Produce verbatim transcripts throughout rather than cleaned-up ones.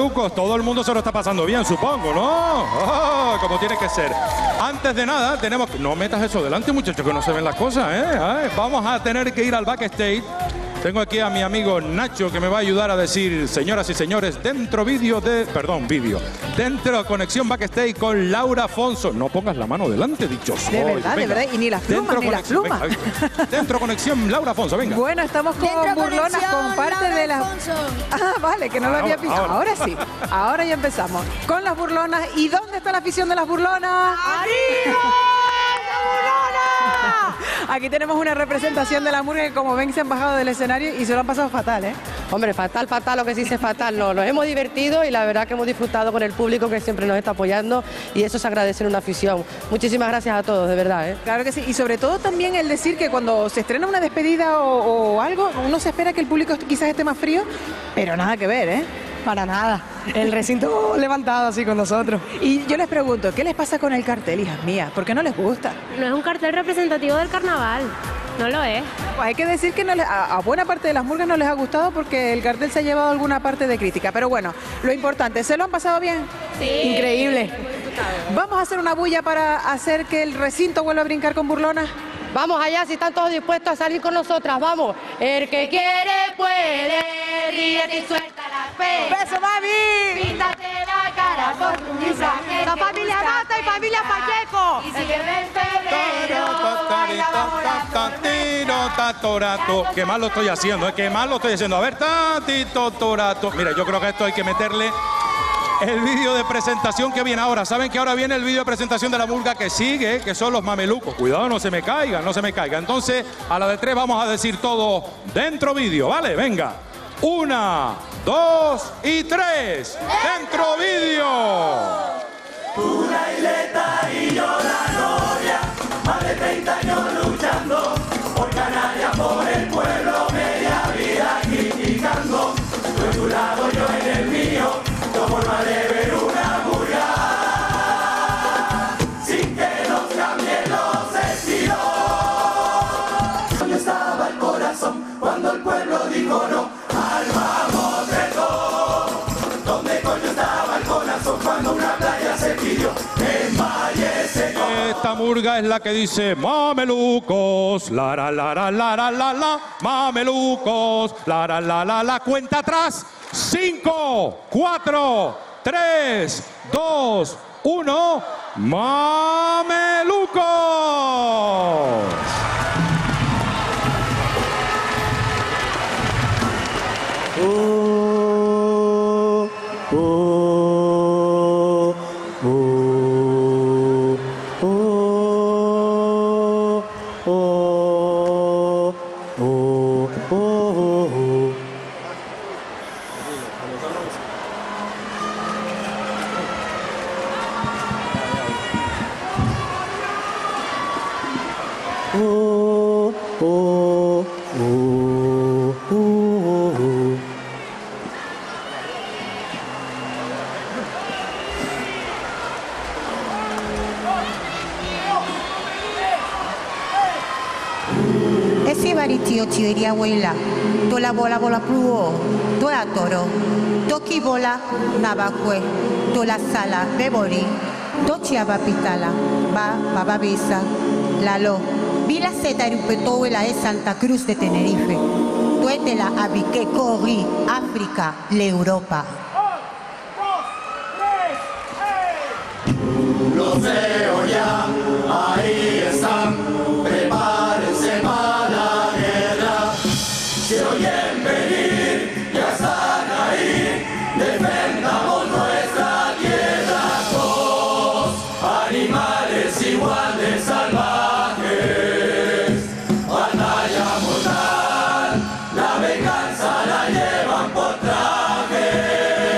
mamelucos, todo el mundo se lo está pasando bien, supongo, ¿no? Oh, como tiene que ser. Antes de nada, tenemos que... No metas eso delante, muchachos, que no se ven las cosas, ¿eh? Ay, vamos a tener que ir al backstage. Tengo aquí a mi amigo Nacho, que me va a ayudar a decir, señoras y señores, dentro vídeo de... Perdón, vídeo. Dentro conexión backstage con Laura Afonso. No pongas la mano delante, dichoso. De verdad, venga. de verdad. Y ni las plumas, dentro ni las plumas. Venga, dentro conexión Laura Afonso, venga. Bueno, estamos con dentro burlonas, con parte Laura de las... Ah, vale, que no lo había pillado. Ahora. ahora sí. Ahora ya empezamos. Con las burlonas. ¿Y dónde está la afición de las burlonas? ¡Arriba! Aquí tenemos una representación de la murga que, como ven, se han bajado del escenario y se lo han pasado fatal, ¿eh? Hombre, fatal, fatal, lo que sí se fatal, no. Nos hemos divertido y la verdad que hemos disfrutado con el público que siempre nos está apoyando y eso se agradece en una afición. Muchísimas gracias a todos, de verdad, ¿eh? Claro que sí. Y sobre todo también el decir que cuando se estrena una despedida o, o algo, uno se espera que el público quizás esté más frío, pero nada que ver, ¿eh? Para nada. El recinto levantado así con nosotros. Y yo les pregunto, ¿qué les pasa con el cartel, hijas mías? ¿Por qué no les gusta? No es un cartel representativo del carnaval. No lo es. Pues hay que decir que no les, a, a buena parte de las murgas no les ha gustado porque el cartel se ha llevado alguna parte de crítica. Pero bueno, lo importante, ¿se lo han pasado bien? Sí. Increíble. Vamos a hacer una bulla para hacer que el recinto vuelva a brincar con burlonas. Vamos allá, si están todos dispuestos a salir con nosotras, vamos. El que quiere puede, ríete y suelta la fe. ¡Beso, mami! Píntate la cara por tu mensaje. La familia Mata y familia Pacheco. Y sigue en febrero. Qué mal lo estoy haciendo, ¿eh? Qué mal lo estoy haciendo. A ver, tatito, torato. Mira, yo creo que esto hay que meterle el vídeo de presentación que viene ahora. Saben que ahora viene el vídeo de presentación de la murga que sigue, que son los mamelucos. Cuidado, no se me caiga, no se me caiga. Entonces, a la de tres vamos a decir todo dentro vídeo, ¿vale? Venga. Una, dos y tres. ¡Dentro vídeo! Una isleta y yo la novia, más de treinta años luchando por Canarias, por el pueblo, media vida criticando. Tú en tu lado, yo en el mío, tu forma de ver una murga, sin que nos cambien los estilos. ¿Dónde estaba el corazón cuando el pueblo dijo no al vamos reto? ¿Dónde coño estaba el corazón cuando una playa se pidió en Valle Seco? Esta murga es la que dice mamelucos, la la la la la la la la, mamelucos, la la la la la, cuenta atrás, cinco, cuatro, tres, dos, uno, mamelucos. Oh, oh, oh, oh, oh, oh, oh, oh. Oh, oh, oh, oh, oh. Ese baritio tio abuela, to la bola bola pluo, to la toro, toki bola nabakwe, to la sala bebori, to chiaba pitala, ba baba bisa, lalo, vila seta rupeto la es Santa Cruz de Tenerife, tuete la abique corri, África, la Europa. Los veo ya, ahí están, prepárense para la guerra. Se oyen venir, ya están ahí, defendamos nuestra tierra. Dos animales igual de salvajes, batalla mortal, la venganza la llevan por traje.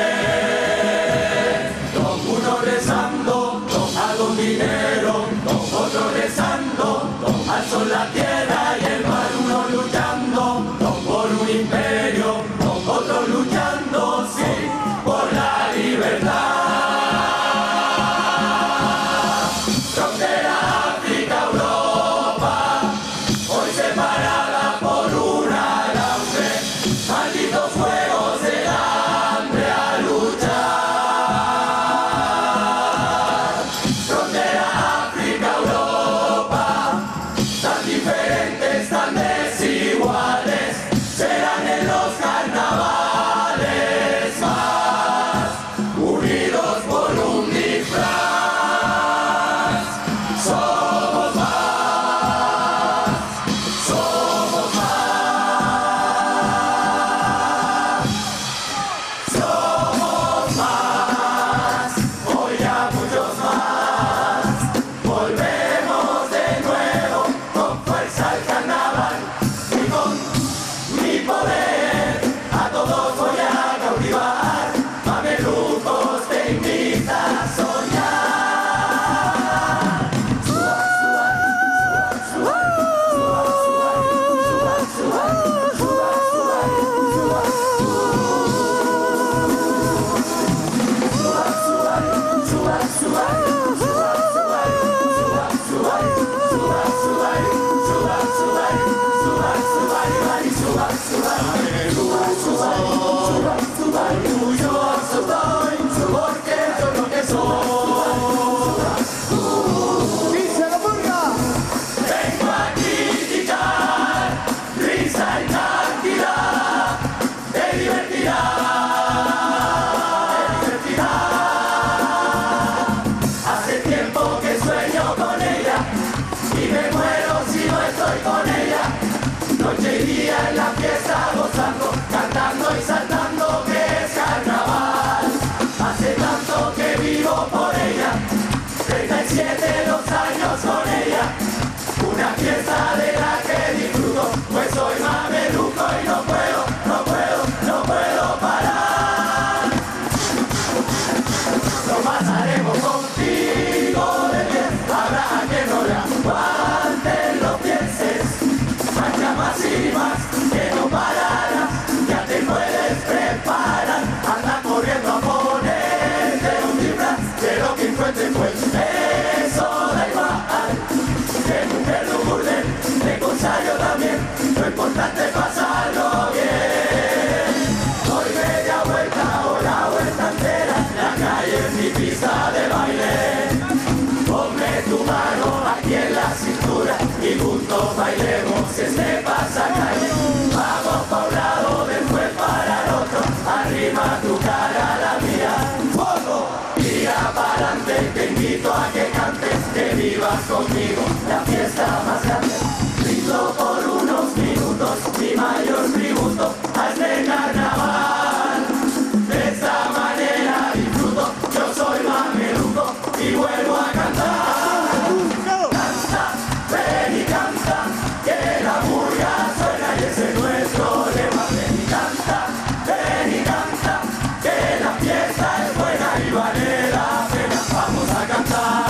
más conmigo, la fiesta más grande. Brindo por unos minutos mi mayor tributo a este carnaval. De esta manera disfruto, yo soy mameluco y vuelvo a cantar. Canta, ven y canta, que la murga suena y ese es nuestro lema. Ven y canta, ven y canta, que la fiesta es buena y vale la pena. Vamos a cantar.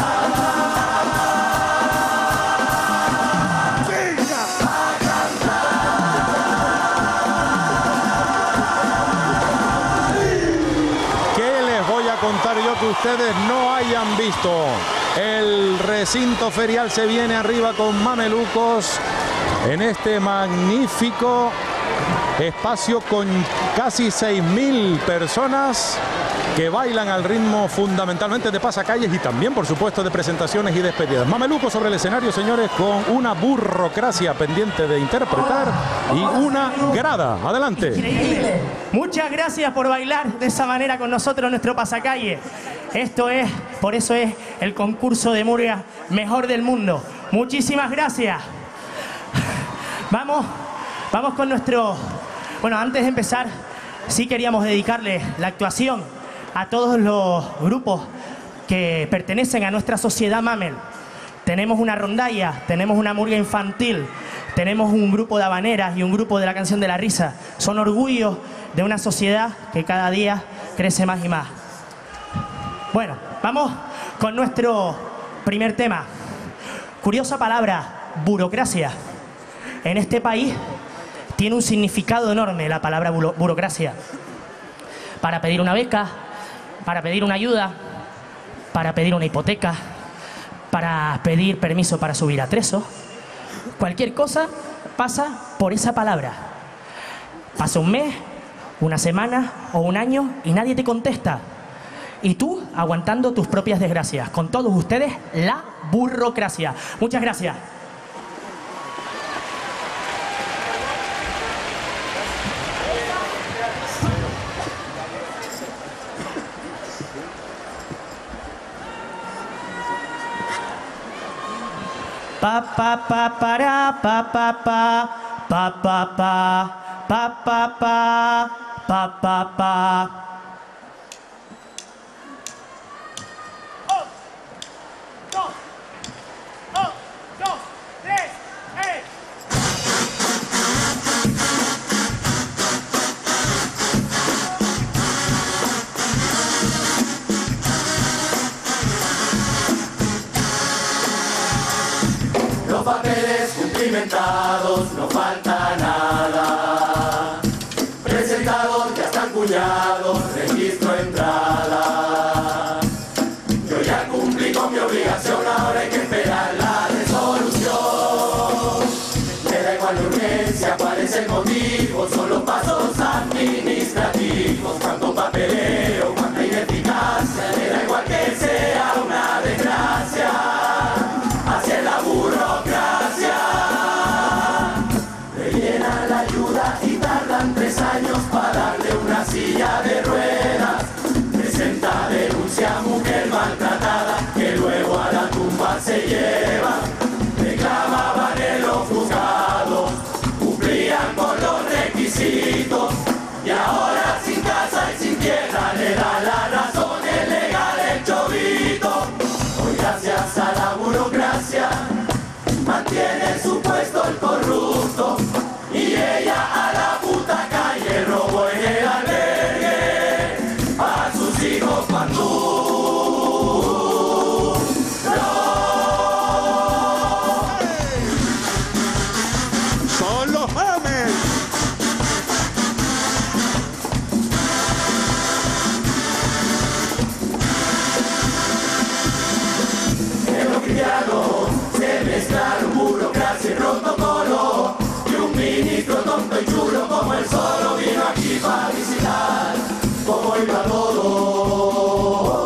Contar yo que ustedes no hayan visto. El recinto ferial se viene arriba con mamelucos en este magnífico espacio con casi seis mil personas que bailan al ritmo fundamentalmente de pasacalles y también, por supuesto, de presentaciones y despedidas. Mamelucos sobre el escenario, señores, con una burrocracia pendiente de interpretar y una grada. Adelante. Increíble. Muchas gracias por bailar de esa manera con nosotros nuestro pasacalle. Esto es, por eso es el concurso de murga mejor del mundo. Muchísimas gracias. Vamos, vamos con nuestro... Bueno, antes de empezar, sí queríamos dedicarle la actuación a todos los grupos que pertenecen a nuestra sociedad Mamel. Tenemos una rondalla, tenemos una murga infantil, tenemos un grupo de habaneras y un grupo de la canción de la risa. Son orgullos de una sociedad que cada día crece más y más. Bueno, vamos con nuestro primer tema. Curiosa palabra, burocracia. En este país tiene un significado enorme la palabra buro- burocracia. Para pedir una beca, para pedir una ayuda, para pedir una hipoteca, para pedir permiso para subir a Treso. Cualquier cosa pasa por esa palabra. Pasa un mes, una semana o un año y nadie te contesta. Y tú aguantando tus propias desgracias. Con todos ustedes, la burocracia. Muchas gracias. Pa pa pa para pa pa pa pa pa pa pa pa pa pa pa pa. Papeles cumplimentados, no falta nada. Presentados, ya están cuñados, registro entrada. Yo ya cumplí con mi obligación, ahora hay que esperar la resolución. Me da igual la urgencia, cuál es el motivo, son los pasos administrativos. Cuánto papeleo, cuánta ineficacia, me da igual que sea una desgracia. Así es la burocracia. Rellenan la ayuda y tardan tres años para darle una silla de ruedas. Presenta denuncia, mujer maltratada, que luego a la tumba se lleva. Reclamaban en los juzgados, cumplían con los requisitos. Y ahora sin casa y sin tierra le da la razón el legal el chovito. Hoy gracias a la burocracia mantiene su puesto el corrupto y ella a la puta calle robó en el albergue a sus hijos cuando Son los Mamel. en lo cristiano se mezclaron burocracia y protocolo y un ministro tonto y chulo como él solo vino aquí para visitar cómo iba todo.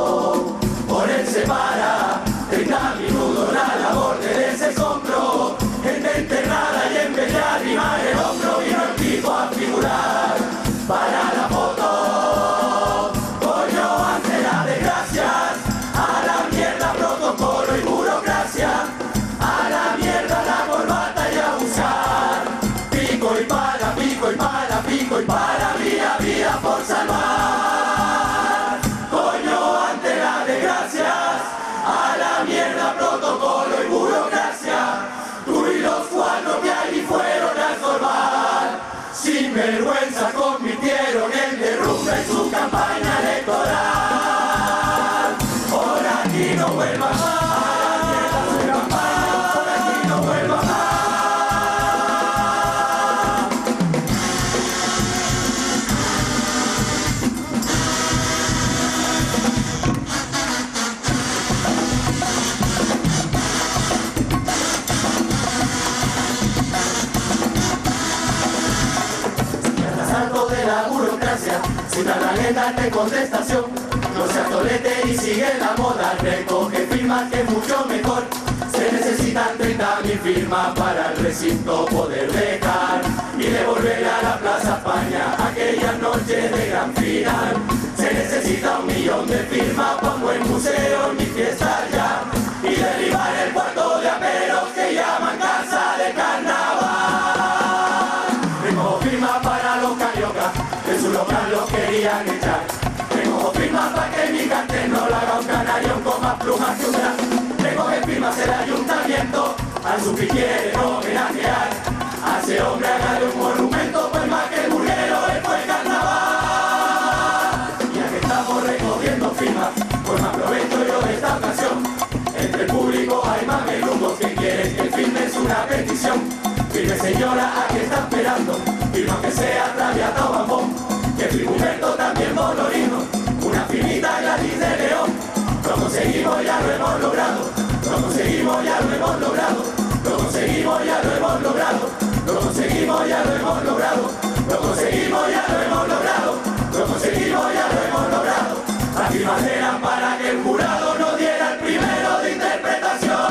darte contestación. No seas tolete y sigue la moda, recoge firmas que es mucho mejor. Se necesitan treinta mil firmas para el recinto poder dejar y devolver a la Plaza España aquellas noches de gran final. Se necesita un millón de firmas para un buen museo ni fiesta ya y derribar el puerto de aperos que llaman casa de carnaval. Tengo firmas para los cariocas, de su local los querían echar. Tengo firmas para que mi cartel no lo haga un canario con más plumas que un gran. Tengo firmas el ayuntamiento, al Supi quiere homenajear. A ese hombre hágale un monumento, pues más que el burguero él fue carnaval. Ya que estamos recogiendo firmas, pues me aprovecho yo de esta ocasión. Entre el público hay mamelucos que quieren que firmes una petición. Firme señora, aquí está esperando, firma que sea Traviata o Bambón, que firme Humberto también Bonorino, una firmita Gladys de León. Lo conseguimos, ya lo hemos logrado. Lo conseguimos, ya lo hemos logrado. Lo conseguimos, ya lo hemos logrado. Lo conseguimos, ya lo hemos logrado. Lo conseguimos, ya lo hemos logrado. Lo conseguimos, ya lo hemos logrado. Las firmas eran para que el jurado nos diera el primero de interpretación.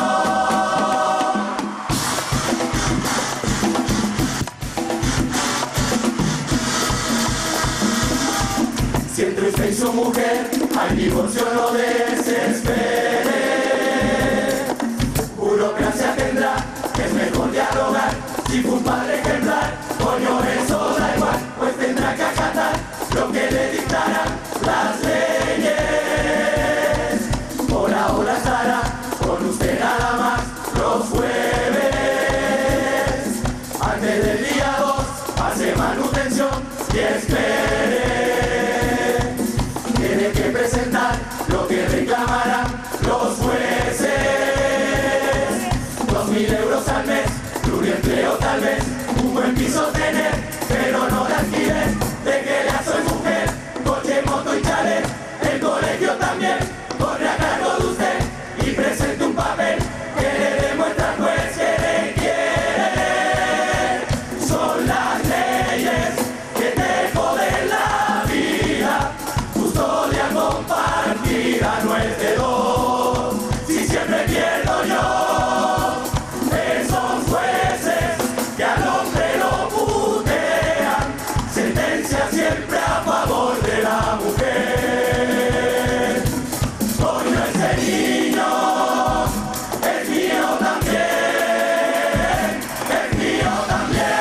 Si entre usted y su mujer hay divorcio, no desespere. Burocracia tendrá, es mejor dialogar. Si fue un padre ejemplar, coño, eso da igual, pues tendrá que acatar lo que le dictarán las leyes. Hola, hola, Sara, con usted nada más los jueves. Antes del día dos, hace manutención y espere. Tiene que presentar lo que reclamarán los jueces. Dos mil euros al mes, pluriempleo tal vez, un buen piso tener, pero no de alquiler. De que ya soy mujer, coche, moto y chalet. El colegio también corre a cargo de usted y presente un papel que le demuestra al juez que le quiere. Son las leyes que te joden la vida. Custodia compartida no es de dos. Si siempre pierdo yo, esos jueces que al hombre lo putean, sentencia siempre a favor de la mujer. Coño, ese niño es mío también, es mío también.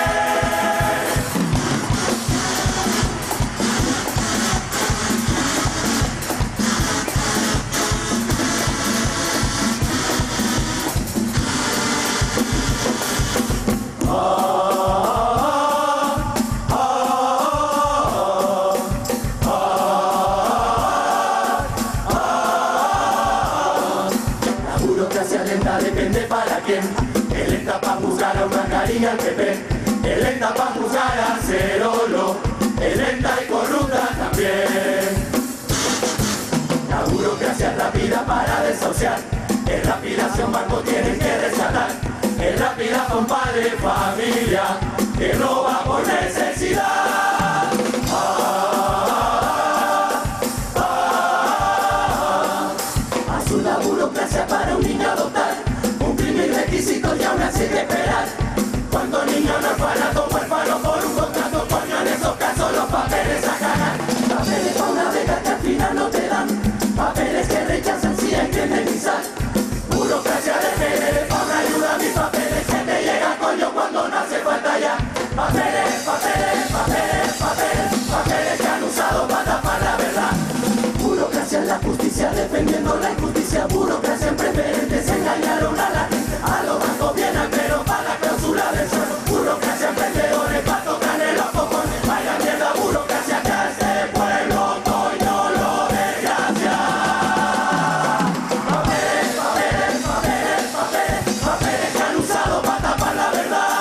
La burocracia lenta depende para quién. Es lenta para juzgar a una cariña al P P. Es lenta para juzgar a Cerolo. Es lenta y corrupta también. La burocracia es rápida para desahuciar. Es rápida si un banco tienen que rescatar. Es rápida con padre, familia, que roba por necesidad. Ah, ah, ah. Azul la burocracia para un niño adoptar. Cumplir mil requisitos y aún así hay que esperar. Cuántos niños no orfanato, huérfanos por un contrato, coño, en esos casos los papeles a cagar. Papeles para una beca que al final no te dan. Papeles que rechazan si hay que indemnizar. Burocracia de papeles para una ayuda, mis papeles que te llegan, coño, cuando no hace falta ya. Papeles, papeles, papeles, papeles, papeles que han usado para tapar la verdad. Burocracia en la justicia defendiendo la injusticia. Burocracia en preferentes engañaron a la gente. A los bancos vienen pero para la cláusula del suelo. Burocracia en emprendedores para tocar en los cojones. Vaya mierda burocracia que a este pueblo coño lo desgracia. Papeles, papeles, papeles, papeles, papeles que han usado para tapar la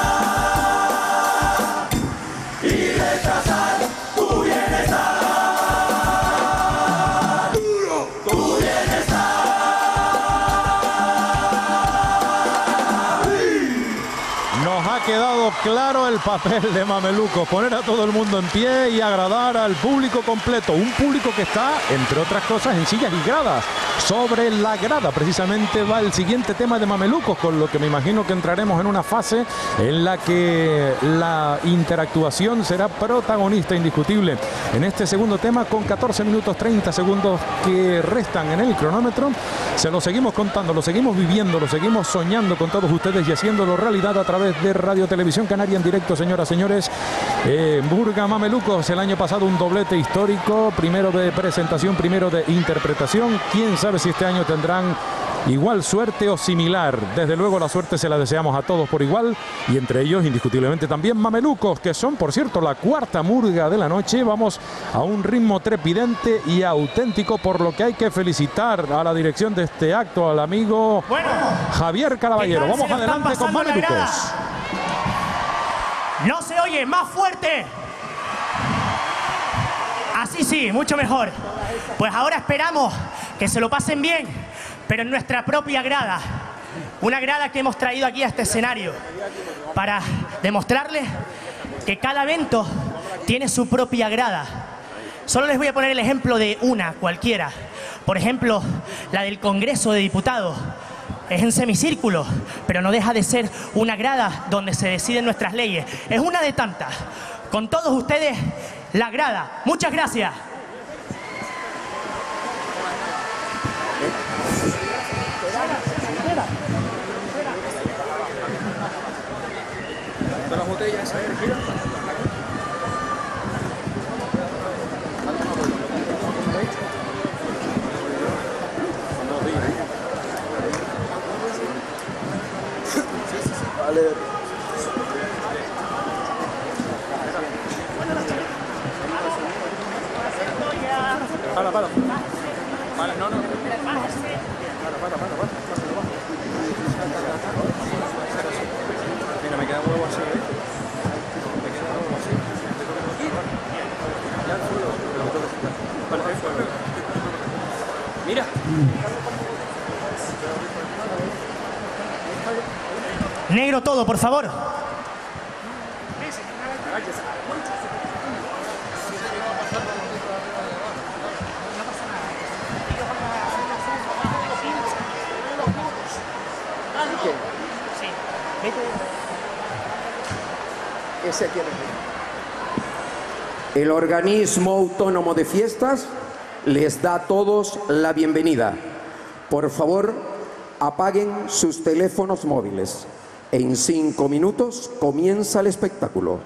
verdad y retrasar tu bienestar. Tu bienestar. claro el papel de Mamelucos, poner a todo el mundo en pie y agradar al público completo. Un público que está, entre otras cosas, en sillas y gradas. Sobre la grada, precisamente, va el siguiente tema de Mamelucos, con lo que me imagino que entraremos en una fase en la que la interactuación será protagonista indiscutible. En este segundo tema, con catorce minutos treinta segundos que restan en el cronómetro, se lo seguimos contando, lo seguimos viviendo, lo seguimos soñando con todos ustedes y haciéndolo realidad a través de Radio Televisión Canaria en directo, señoras, señores. Eh, Murga Mamelucos, el año pasado un doblete histórico, primero de presentación, primero de interpretación. Quién sabe si este año tendrán igual suerte o similar. Desde luego la suerte se la deseamos a todos por igual, y entre ellos indiscutiblemente también Mamelucos, que son, por cierto, la cuarta murga de la noche. Vamos a un ritmo trepidante y auténtico, por lo que hay que felicitar a la dirección de este acto, al amigo bueno, Javier Caraballero. Vamos adelante con Mamelucos. No se oye, más fuerte. Así sí, mucho mejor. Pues ahora esperamos que se lo pasen bien, pero en nuestra propia grada. Una grada que hemos traído aquí a este escenario para demostrarles que cada evento tiene su propia grada. Solo les voy a poner el ejemplo de una cualquiera. Por ejemplo, la del Congreso de Diputados. Es en semicírculo, pero no deja de ser una grada donde se deciden nuestras leyes. Es una de tantas. Con todos ustedes, la grada. Muchas gracias. De las botellas, gira. Vale. Para, para. Vale, no, no. Para, para, para, para. Mira, me queda huevo así, ¿eh? Me queda huevo así. Ya el suelo. Vale, ahí fue. Mira. Negro todo, por favor. Ese tiene. El organismo autónomo de fiestas les da a todos la bienvenida. Por favor, apaguen sus teléfonos móviles. En cinco minutos comienza el espectáculo.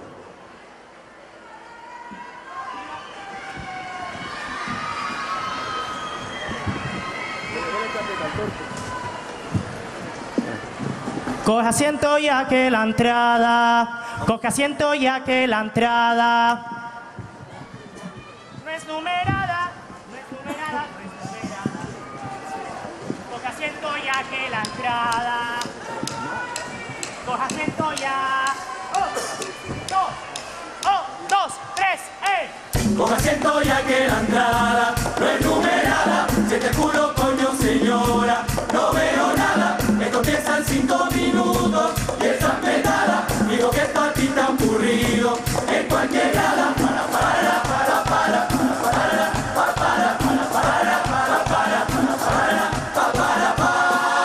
Coge asiento ya que la entrada, coge asiento ya que la entrada no es numerada, no es numerada, no es numerada. Coge asiento ya que la entrada, coge asiento ya. Oh, dos, oh, dos, tres, eh. Coge asiento ya que la entrada no es numerada. Si te juro, coño, señora, no veo nada. Esto empieza en cinco minutos y esa petada. Digo que esto aquí está aburrido en cualquier grada. Para, para, para, para, para, para, para, para, para, para, para, para, para, para, para.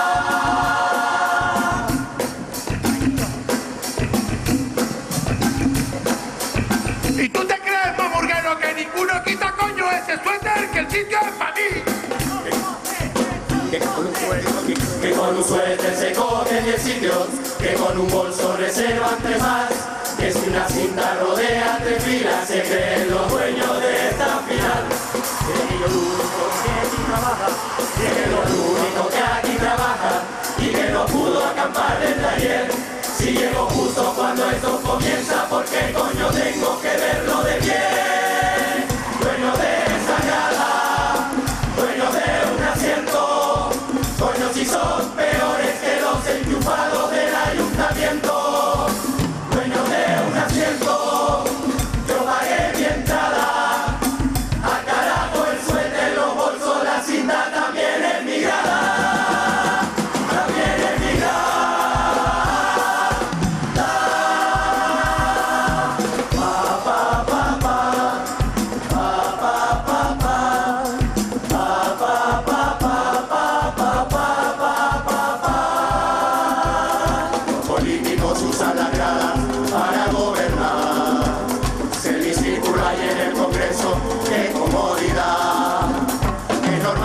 ¿Y tú te crees, mamurguero, que ninguno quita coño ese suéter, que el sitio es para mí? Que con un suéter, que con un suéter se cogen diez sitios, que con un bolso reservan tres más, que si una cinta rodea tres filas, se creen los dueños de esta final. Que lo único que aquí trabaja, que lo único que aquí trabaja, y que no pudo acampar desde ayer. Si llego justo cuando esto comienza, porque coño tengo que verlo de bien. Dueño de esa grada, dueño de un asiento, coño si son peores que los enchufados del ayuntamiento. Dueño de un asiento, yo pagué mi entrada, a carajo el suéter, los bolsos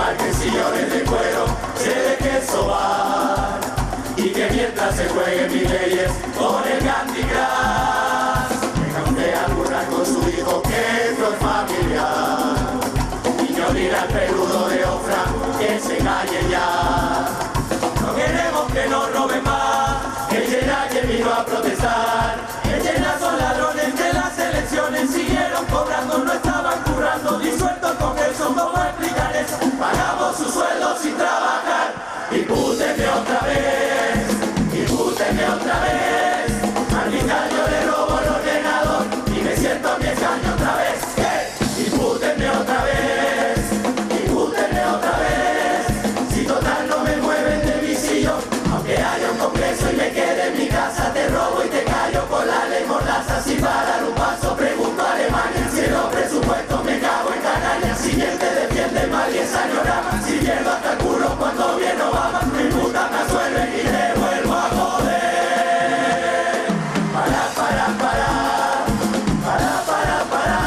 marquen sillones de cuero, se deje sobar. Y que mientras se jueguen mis leyes con el Candy Crush, venga usted a burlar con su hijo que esto es familiar. Y yo dirá al peludo de Ofra que se calle ya. No queremos que nos roben más, que llena que vino a protestar. Que llena son ladrones que las elecciones siguieron cobrando, no estaban currando, disueltos con eso, ¿cómo explicar eso? Pagamos sus sueldos sin trabajar. Impútenme otra vez, impútenme otra vez. Maldita, yo le robo el ordenador y me siento en mi escaño otra vez. ¿Qué? Impútenme otra vez, impútenme otra vez. Si total no me mueven de mi sillón, aunque haya un congreso y me quede en mi casa, te robo y te callo con la ley mordaza. Sin parar un paso, pregunto a Alemania, si los presupuestos me cago en Canarias. Si bien te defiende el mal y es añorama, si pierdo hasta el culo cuando viene Obama, mi puta me suelven y te vuelvo a joder. Para, para, para, para, para, para.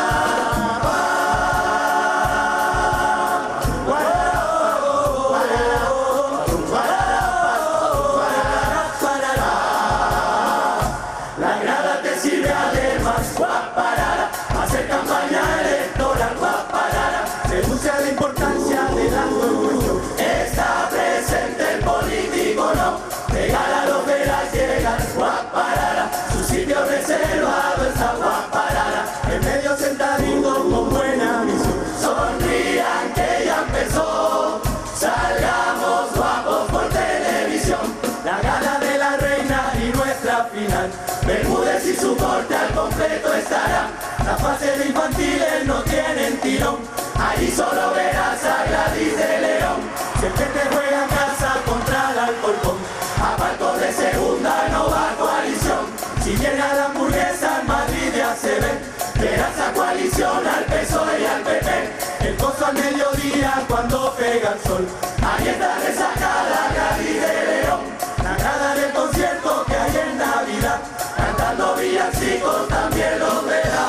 La grada te sirve además, guaparara, hacer campaña electoral, guaparara, reduce la importancia del orgullo. Está presente el político, no, regala a los de las llegas, guaparara, su sitio reservado está, guaparara, en medio sentadito con buena visión. Sonrían que ya empezó, salgamos guapos por televisión. La gala de la reina y nuestra final, Bermúdez y su corte al completo estarán. Las fases de infantiles no tienen tirón, allí solo verás a Gladys de León. Siempre te juega en casa contra el Alcorcón, aparto de segunda no va coalición. Si viene a la hamburguesa en Madrid ya se ve, verás a coalición al P S O E y al P P. El costo al mediodía cuando pega el sol, ahí está resacada Gladys de León. La grada del concierto que hay en Navidad, cantando villancicos también los verás.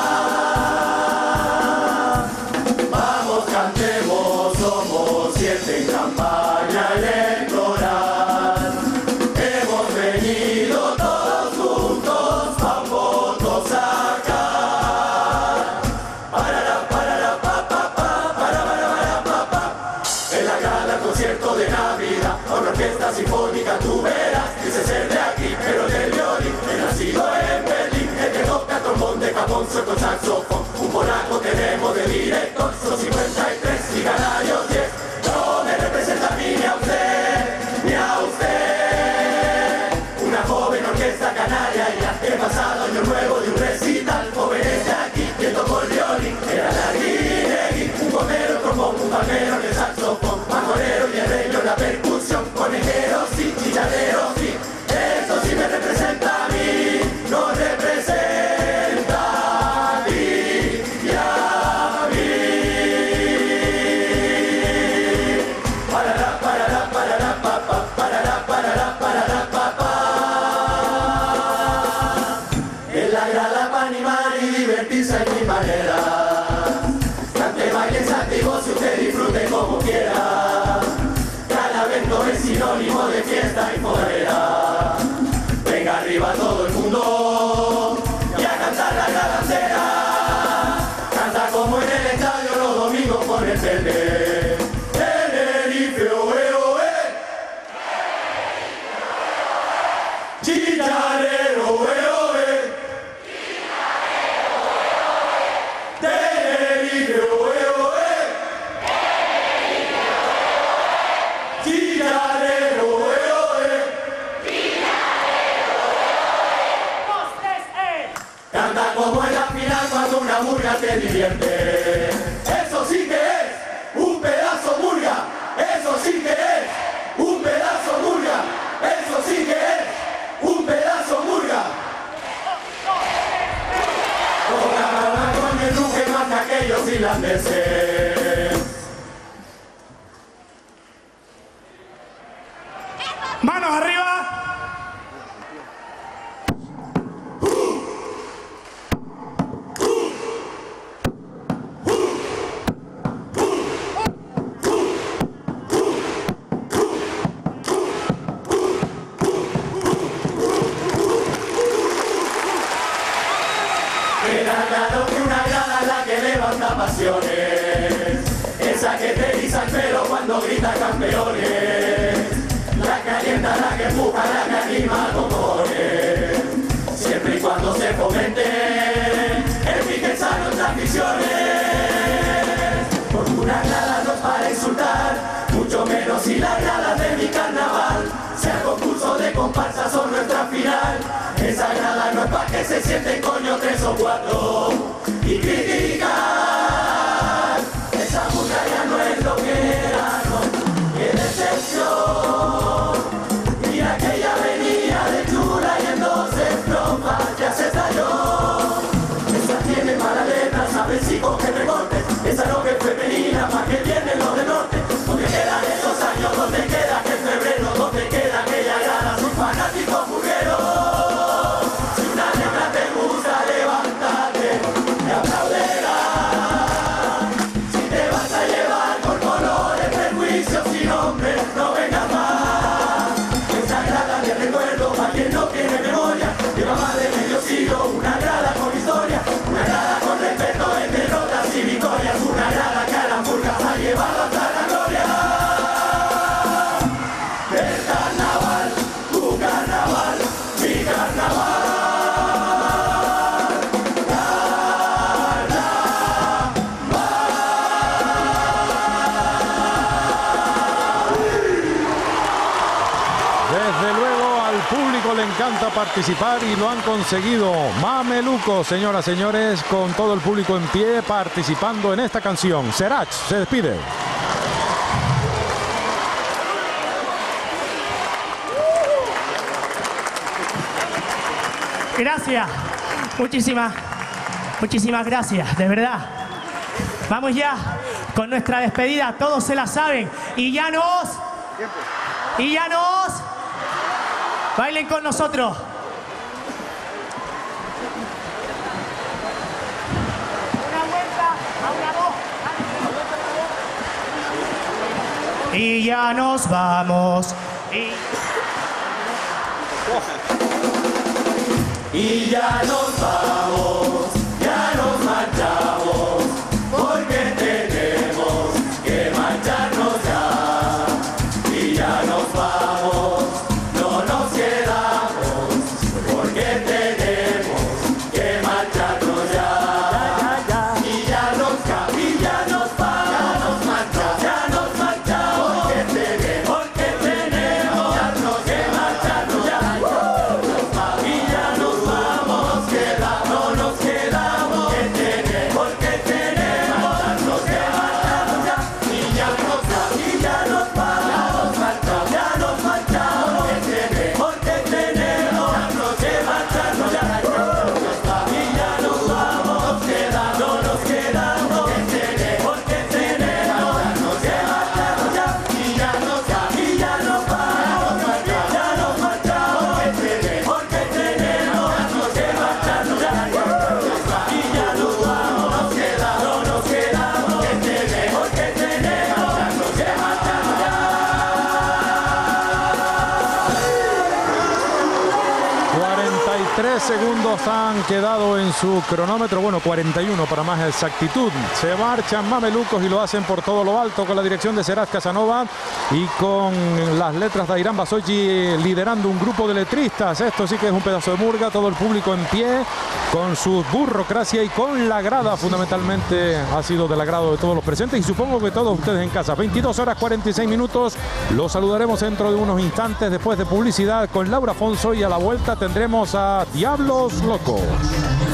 Vamos, cantemos, somos siete en campaña electoral. Hemos venido todos juntos pa' un voto sacar. Parará, parará, pa, pa, pa, para, para, para, pa, pa. En la gala concierto de Navidad, con orquesta sinfónica tú verás. Dice ser de aquí, pero del violín. He nacido en Berlín, el que toca trombón de Japón, sueco saxofón. Un polaco tenemos de director, son cincuenta y tres y canarios diez. No me representa a mí ni a usted, ni a usted. Una joven orquesta canaria ya, he pasado año nuevo de un recital. Jóvenes de aquí, que tocó el violín, era la guinegui. Un gomero, trombón, un palmero en el saxofón, majorero y herreño la percusión. Conejeros sí, chicharreros sí, eso sí me representa a mí, no representa a ti y a mí. Parará, parará, parará, papá, parará, parará, parará, papá. En la grada para animar y divertirse en mi manera. Cante, bailes activos y usted disfrute como quiera. Cada evento es sinónimo de fiesta y forrera. Venga arriba todo el mundo y a cantar la grada entera. Canta como en el estadio los domingos con el verde. Tenerife, oe, oe. Chicharrero, oe, oe. Tenerife, oe, oe. Chicharrero, oe, oe. Canta como en la final cuando una murga te divierte. Eso sí que es un pedazo murga. Eso sí que es un pedazo murga. Eso sí que es un pedazo murga. Con el ruge más que aquellos irlandeses. Manos arriba. pasiones, esa que te eriza el pelo cuando grita campeones, la que alienta, la que empuja, la que anima con goles, siempre y cuando se fomente el pique sano entre aficiones, porque una grada no es para insultar, mucho menos si la grada de mi carnaval, sea concurso de comparsas o nuestra final, esa grada no es para que se sienten coño tres o cuatro y criticar, esa murga ya no es lo que era, no, qué decepción, mira que ella venía de chula y en dos estrofas ya se estalló, esa tiene mala letra, sabe si coge recortes, esa no que es femenina, pa' que vienen los del norte, donde quedan esos años, donde queda que febrero, donde queda aquella grada, sus fanáticos burgueros. Una grada con historia, una grada con respeto en derrotas y victorias, una grada que a la murga ha llevado hasta la gloria. El carnaval, tu carnaval, mi carnaval. Desde luego al público le encanta participar y lo han conseguido. Mamelucos, señoras, señores, con todo el público en pie participando en esta canción. Serach se despide. Gracias, muchísimas, muchísimas gracias, de verdad. Vamos ya con nuestra despedida, todos se la saben. Y ya nos, y ya nos, bailen con nosotros. Una vuelta, a una, dos. Y ya nos vamos. Y... Y ya nos vamos, ya nos marchamos, porque tenemos que marcharnos ya. Y ya nos vamos, no nos quedamos, porque tenemos que marcharnos ya. Y ya nos ca- y ya nos vamos, ya nos marchamos, ya nos marchamos, porque tenemos, porque tenemos que marcharnos ya. Y ya nos no nos quedamos, que tenemos, porque tenemos tantos que marcharnos ya. Y ya nos vamos, y ya nos vamos, ya nos marchamos, que tenemos, porque tenemos tantos que marcharnos ya. Y ya nos vamos, queda, no nos quedamos, que tenemos, porque tenemos tantos que marcharnos ya. Y ya nos vamos, y ya nos vamos, ya nos marchamos, que tenemos, porque tenemos tantos que marcharnos ya. Y ya nos vamos, nos queda, no nos quedamos, que tenemos, que tenemos tantos que marcharnos ya. cuarenta y tres segundos han quedado en su cronómetro, bueno, cuarenta y uno para más exactitud. Se marchan Mamelucos y lo hacen por todo lo alto con la dirección de Serach Casanova y con las letras de Airán Basochi liderando un grupo de letristas. Esto sí que es un pedazo de murga, todo el público en pie con su burocracia y con la grada, fundamentalmente ha sido del agrado de todos los presentes y supongo que todos ustedes en casa. veintidós horas cuarenta y seis minutos, los saludaremos dentro de unos instantes después de publicidad con Laura Afonso y a la vuelta tendremos a Diablos Locos.